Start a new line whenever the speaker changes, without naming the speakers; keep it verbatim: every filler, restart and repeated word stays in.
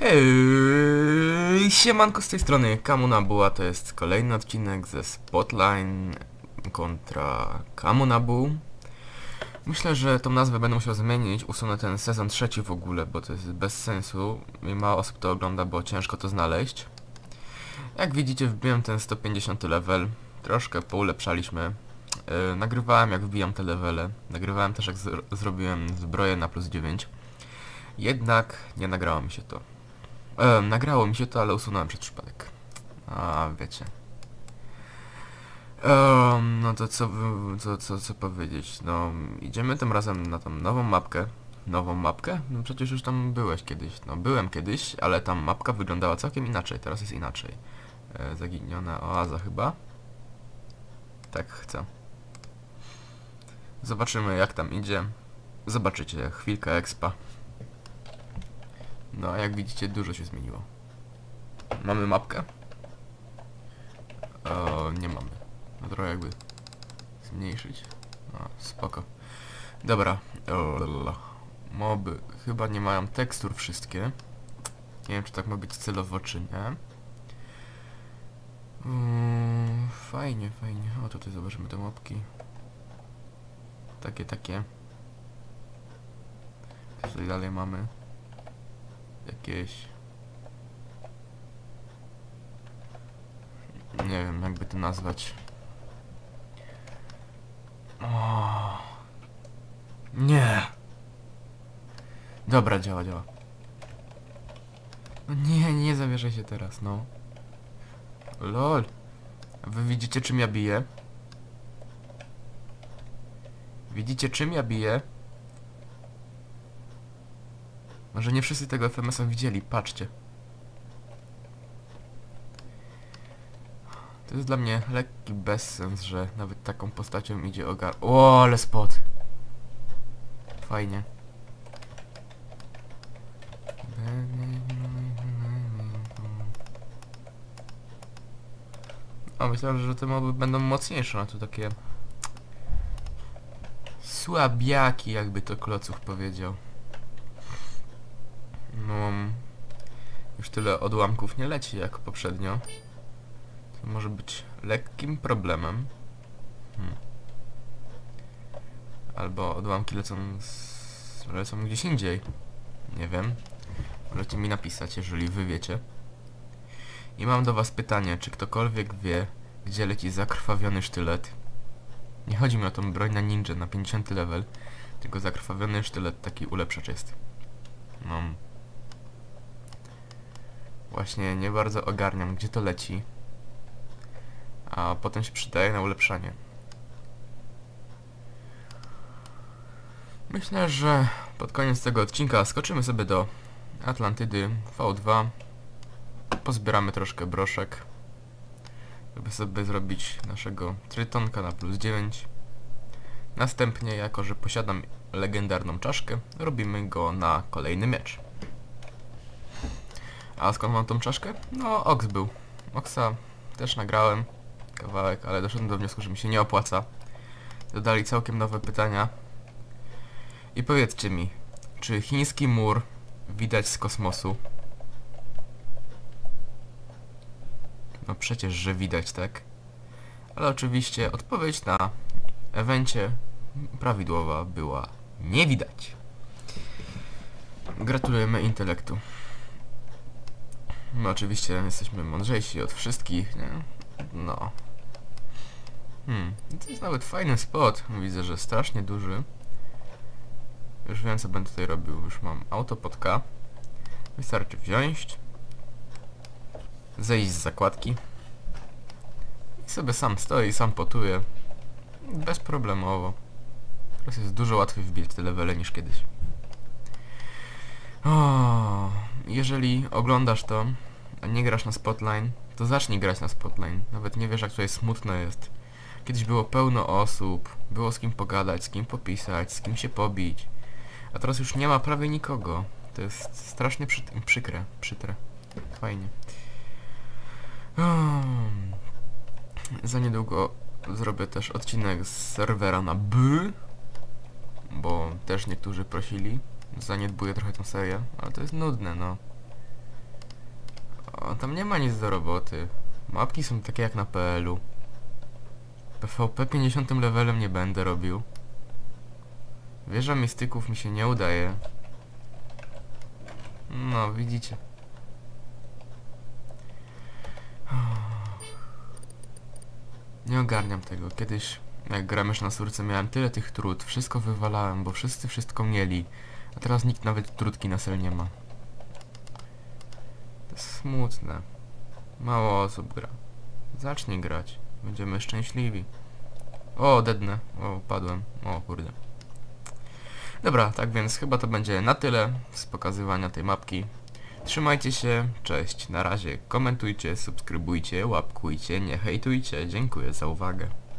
Hej, siemanko, z tej strony Kamunabu, a to jest kolejny odcinek ze Spotline kontra Kamunabu. Myślę, że tą nazwę będę musiał zmienić, usunę ten sezon trzeci w ogóle, bo to jest bez sensu i mało osób to ogląda, bo ciężko to znaleźć. Jak widzicie, wbiłem ten sto pięćdziesiąty level, troszkę poulepszaliśmy. Yy, nagrywałem jak wbijam te levele, nagrywałem też jak zrobiłem zbroję na plus dziewięć. Jednak nie nagrało mi się to. E, nagrało mi się to, ale usunąłem przez przypadek. A, wiecie. E, no to co, co, co, co powiedzieć? No, idziemy tym razem na tą nową mapkę. Nową mapkę? No przecież już tam byłeś kiedyś. No, byłem kiedyś, ale tam mapka wyglądała całkiem inaczej. Teraz jest inaczej. E, zaginiona oaza chyba. Tak chcę. Zobaczymy jak tam idzie. Zobaczycie, chwilka expa. No, jak widzicie, dużo się zmieniło. Mamy mapkę? O, nie mamy. No trochę jakby zmniejszyć. No, spoko. Dobra. O, lala. Moby chyba nie mają tekstur wszystkie. Nie wiem, czy tak ma być celowo, czy nie. Um, fajnie, fajnie. O, tutaj zobaczymy te mapki. Takie, takie. Tutaj dalej mamy jakieś... Nie wiem, jakby to nazwać. O, nie! Dobra, działa, działa. No nie, nie zawierzaj się teraz, no. Lol. A wy widzicie, czym ja biję? Widzicie, czym ja biję? Może nie wszyscy tego F M S a widzieli, patrzcie. To jest dla mnie lekki bezsens, że nawet taką postacią idzie ogar... O, ale spot! Fajnie. O, myślałem, że te moby będą mocniejsze, a tu takie... słabiaki, jakby to Klocuch powiedział. No, już tyle odłamków nie leci jak poprzednio. To może być lekkim problemem. Hmm. Albo odłamki lecą, z... lecą gdzieś indziej. Nie wiem. Możecie mi napisać, jeżeli wy wiecie. I mam do was pytanie, czy ktokolwiek wie, gdzie leci zakrwawiony sztylet? Nie chodzi mi o tą broń na ninja na pięćdziesiąty level, tylko zakrwawiony sztylet, taki ulepszacz jest. No. Właśnie nie bardzo ogarniam, gdzie to leci. A potem się przydaje na ulepszanie. Myślę, że pod koniec tego odcinka skoczymy sobie do Atlantydy V dwa. Pozbieramy troszkę broszek, żeby sobie zrobić naszego trytonka na plus dziewięć. Następnie, jako że posiadam legendarną czaszkę, robimy go na kolejny miecz. A skąd mam tą czaszkę? No, Ox był. Oxa też nagrałem kawałek, ale doszedłem do wniosku, że mi się nie opłaca. Dodali całkiem nowe pytania. I powiedzcie mi, czy chiński mur widać z kosmosu? No przecież, że widać, tak? Ale oczywiście odpowiedź na evencie prawidłowa była nie widać. Gratulujemy intelektu. My oczywiście jesteśmy mądrzejsi od wszystkich, nie? No. Hmm, to jest nawet fajny spot. Widzę, że strasznie duży. Już wiem, co będę tutaj robił. Już mam auto pod K. Wystarczy wziąć, zejść z zakładki i sobie sam stoi, sam potuje. Bezproblemowo. Teraz jest dużo łatwiej wbić te levele niż kiedyś. O, jeżeli oglądasz to, a nie grasz na Spotline, to zacznij grać na Spotline. Nawet nie wiesz, jak tutaj smutno jest. Kiedyś było pełno osób, było z kim pogadać, z kim popisać, z kim się pobić. A teraz już nie ma prawie nikogo. To jest strasznie przy przykre, przytre. Fajnie. Um, za niedługo zrobię też odcinek z serwera na B, bo też niektórzy prosili. Zaniedbuję trochę tę serię, ale to jest nudne, no. O, tam nie ma nic do roboty. Mapki są takie jak na P L u. P V P pięćdziesiątym levelem nie będę robił. Wieża mistyków mi się nie udaje. No, widzicie. Nie ogarniam tego. Kiedyś, jak grałem już na surce, miałem tyle tych trud. Wszystko wywalałem, bo wszyscy wszystko mieli. A teraz nikt nawet trudki na sel nie ma. To jest smutne. Mało osób gra. Zacznij grać. Będziemy szczęśliwi. O, dednę. O, padłem. O, kurde. Dobra, tak więc chyba to będzie na tyle z pokazywania tej mapki. Trzymajcie się, cześć, na razie, komentujcie, subskrybujcie, łapkujcie, nie hejtujcie, dziękuję za uwagę.